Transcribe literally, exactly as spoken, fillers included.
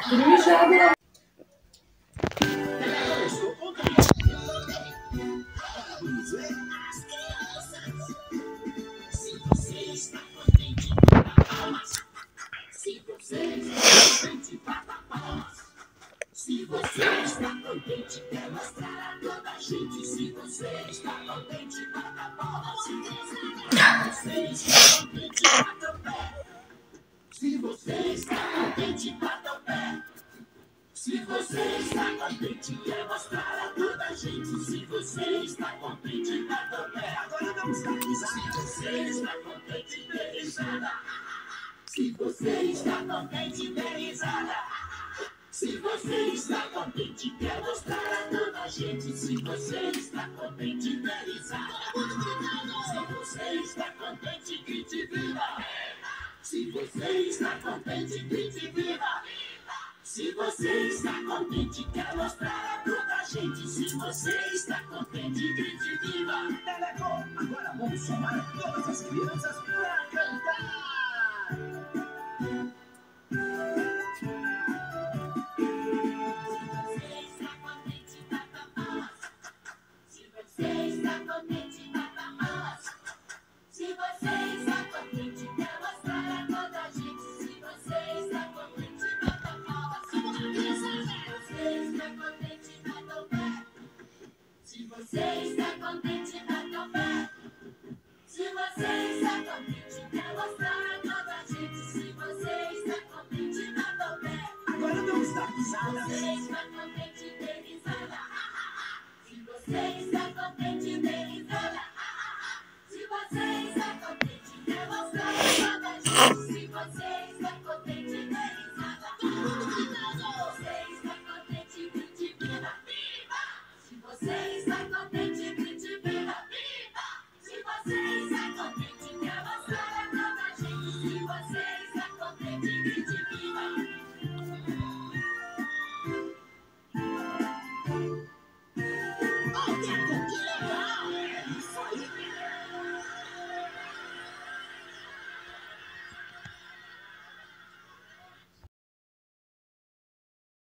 Mijado. Se você está contente, bata palmas. Se você está contente, bata palmas. Se você está contente, quer mostrar a toda a gente. Se você está contente, bata palmas. Se você está contente, bata o pé. Se você está contente, bata o pé. Se você está contente, quer mostrar a toda a gente. Se você está contente, bata o pé. Agora não está risada. Se você está contente, dê risada. Se você está contente, dê risada. Se você está contente, quer mostrar a toda a gente. Se você está contente, dê risada. Se você está contente, grite viva. Se você está contente, grite viva. Se você está contente, quer mostrar a toda a gente. Se você está contente, grite viva. Teleco, agora vamos chamar todas as crianças para cantar. Se você está contente, bata o pé. Se você está contente, quer mostrar a toda a gente. Se você está contente, bata o pé. Agora não está pisada. Se você está contente,